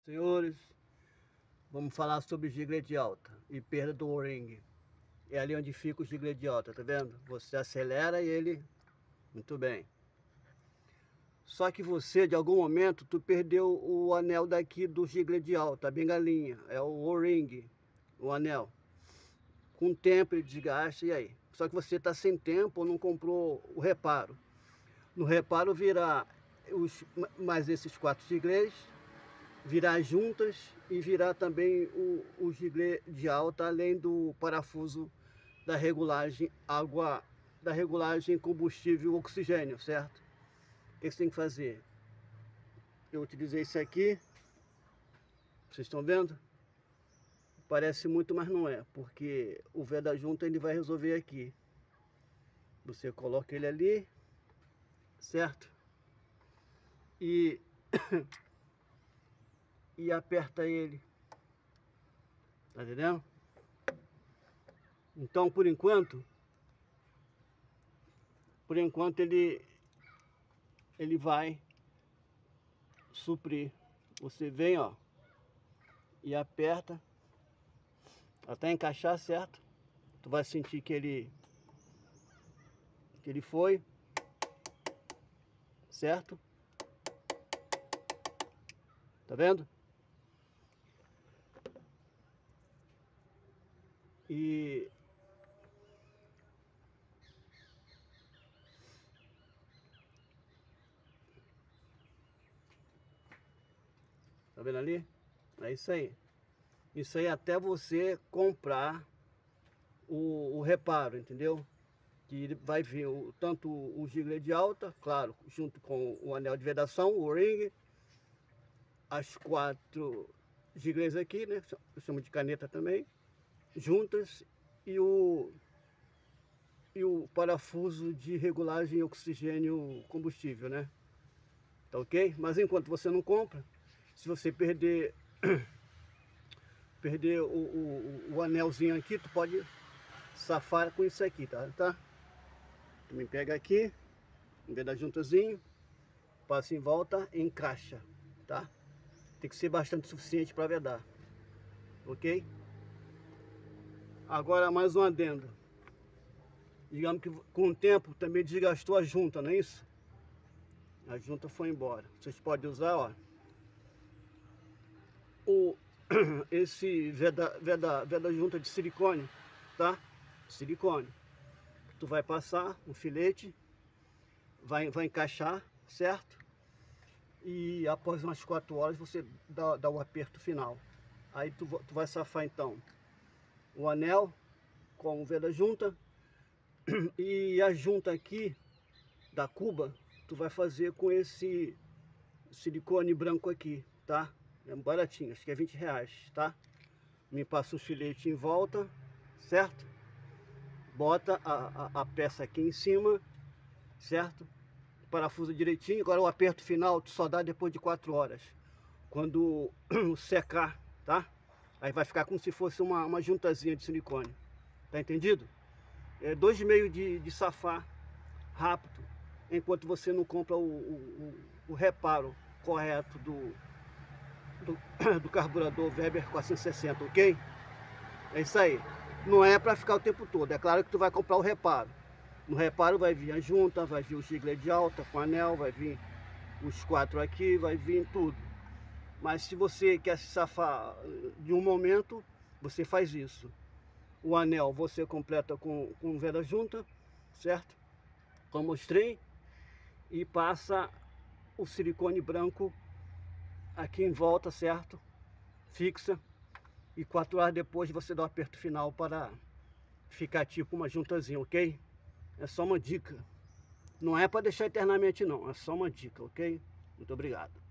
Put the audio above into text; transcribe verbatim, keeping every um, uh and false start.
Senhores, vamos falar sobre giglê de alta e perda do O-ring. É ali onde fica o giglê de alta, tá vendo? Você acelera e ele... Muito bem. Só que você, de algum momento, tu perdeu o anel daqui do giglê de alta, a bengalinha. É o O-ring, o anel. Com o tempo ele desgasta, e aí? Só que você tá sem tempo ou não comprou o reparo. No reparo virá os, mais esses quatro giglês, virar juntas e virar também o, o giglê de alta, além do parafuso da regulagem água, da regulagem combustível oxigênio, certo? O que você tem que fazer? Eu utilizei esse aqui, vocês estão vendo? Parece muito, mas não é, porque o vé da junta ele vai resolver aqui. Você coloca ele ali, certo? E e aperta ele, tá entendendo? Então, por enquanto, por enquanto ele ele vai suprir. Você vem, ó, e aperta até encaixar, certo? Tu vai sentir que ele que ele foi, certo? Tá vendo? E tá vendo ali? É isso aí. Isso aí até você comprar o, o reparo, entendeu? Que vai vir o, tanto o giglê de alta, claro, junto com o anel de vedação, o O-ring, as quatro giglês aqui, né? Eu chamo de caneta também, juntas, e o e o parafuso de regulagem oxigênio combustível, né? Tá ok? Mas enquanto você não compra, se você perder perder o, o, o anelzinho aqui, tu pode safar com isso aqui, tá? tá? Também pega aqui, em vez da juntazinho, passa em volta e encaixa, tá? Tem que ser bastante suficiente para vedar, ok? Agora mais um adendo. Digamos que com o tempo também desgastou a junta, não é isso? A junta foi embora. Vocês podem usar, ó, o, esse veda, veda, veda junta de silicone, tá? Silicone. Tu vai passar um filete, vai, vai encaixar, certo? E após umas quatro horas você dá, dá o aperto final. Aí tu, tu vai safar então o anel com o veda junta. E a junta aqui da cuba, tu vai fazer com esse silicone branco aqui, tá? É baratinho, acho que é vinte reais, tá? Me passa o filete em volta, certo? Bota a, a, a peça aqui em cima, certo? Parafusa direitinho. Agora o aperto final tu só dá depois de quatro horas. Quando secar, tá? Aí vai ficar como se fosse uma, uma juntazinha de silicone. Tá entendido? É dois meios de, de safar rápido, enquanto você não compra o, o, o reparo correto do, do, do carburador Weber quatrocentos e sessenta, ok? É isso aí. Não é para ficar o tempo todo. É claro que tu vai comprar o reparo. No reparo vai vir a junta, vai vir o giglê de alta com anel, vai vir os quatro aqui, vai vir tudo. Mas se você quer se safar de um momento, você faz isso. O anel você completa com, com veda junta, certo? Como mostrei. E passa o silicone branco aqui em volta, certo? Fixa. E quatro horas depois você dá o aperto final para ficar tipo uma juntazinha, ok? É só uma dica. Não é para deixar eternamente não, é só uma dica, ok? Muito obrigado.